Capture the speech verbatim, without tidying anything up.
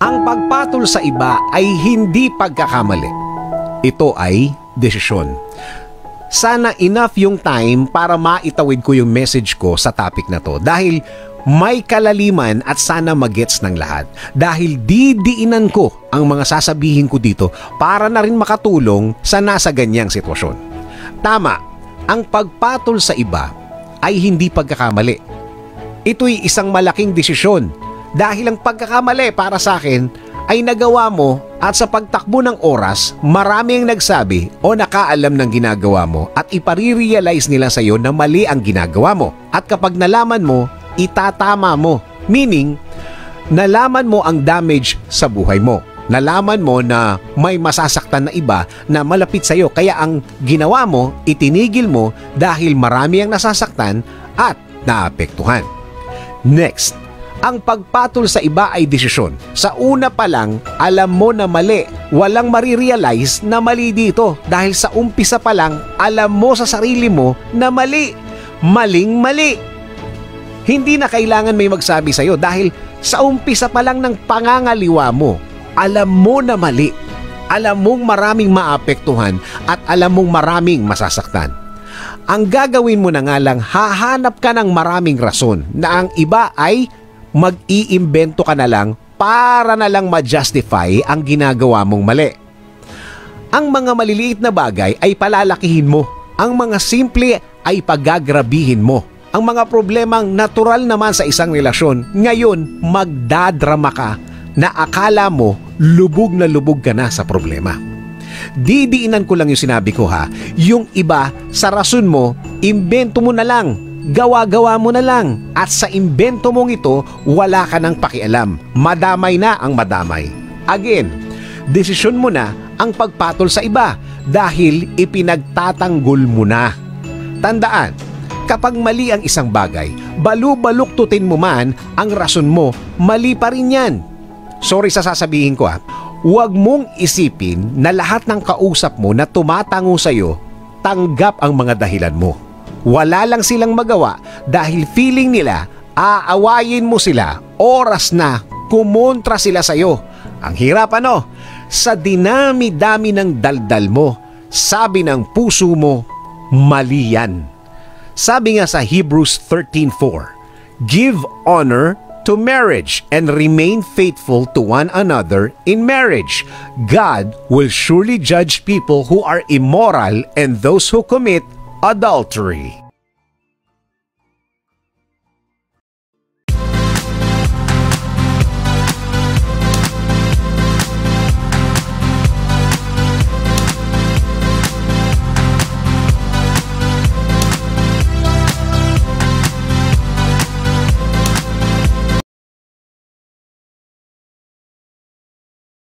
Ang pagpatol sa iba ay hindi pagkakamali. Ito ay desisyon. Sana enough yung time para maitawid ko yung message ko sa topic na to dahil may kalaliman at sana magets ng lahat. Dahil didiinan ko ang mga sasabihin ko dito para na rin makatulong sa nasa ganyang sitwasyon. Tama, ang pagpatol sa iba ay hindi pagkakamali. Ito'y isang malaking desisyon dahil ang pagkakamali para sa akin ay nagawa mo at sa pagtakbo ng oras, marami ang nagsabi o nakaalam ng ginagawa mo at ipare-realize nila sa iyo na mali ang ginagawa mo. At kapag nalaman mo, itatama mo. Meaning, nalaman mo ang damage sa buhay mo. Nalaman mo na may masasaktan na iba na malapit sa iyo. Kaya ang ginawa mo, itinigil mo dahil marami ang nasasaktan at naapektuhan. Next, ang pagpatol sa iba ay desisyon. Sa una pa lang, alam mo na mali. Walang marirealize na mali dito. Dahil sa umpisa pa lang, alam mo sa sarili mo na mali. Maling mali. Hindi na kailangan may magsabi sa iyo dahil sa umpisa pa lang ng pangangaliwa mo, alam mo na mali. Alam mong maraming maapektuhan at alam mong maraming masasaktan. Ang gagawin mo na nga lang, hahanap ka ng maraming rason na ang iba ay mag-iimbento ka na lang para na lang ma-justify ang ginagawa mong mali. Ang mga maliliit na bagay ay palalakihin mo. Ang mga simple ay pagagrabihin mo. Ang mga problemang natural naman sa isang relasyon, ngayon magdadrama ka na akala mo lubog na lubog ka na sa problema. Didiinan ko lang yung sinabi ko ha. Yung iba, sa rason mo, imbento mo na lang. Gawa-gawa mo na lang. At sa imbento mong ito, wala ka nang pakialam. Madamay na ang madamay. Again, desisyon mo na ang pagpatol sa iba dahil ipinagtatanggol mo na. Tandaan, kapag mali ang isang bagay, balu-baluktutin mo man ang rason mo, mali pa rin yan. Sorry sa sasabihin ko ha. Huwag mong isipin na lahat ng kausap mo na tumatango sa iyo, tanggap ang mga dahilan mo. Wala lang silang magawa dahil feeling nila aawayin mo sila, oras na kumontra sila sa iyo. Ang hirap ano? Sa dinami-dami ng daldal mo, sabi ng puso mo, mali yan. Sabi nga sa Hebrews thirteen four, give honor to marriage and remain faithful to one another in marriage. God will surely judge people who are immoral and those who commit adultery.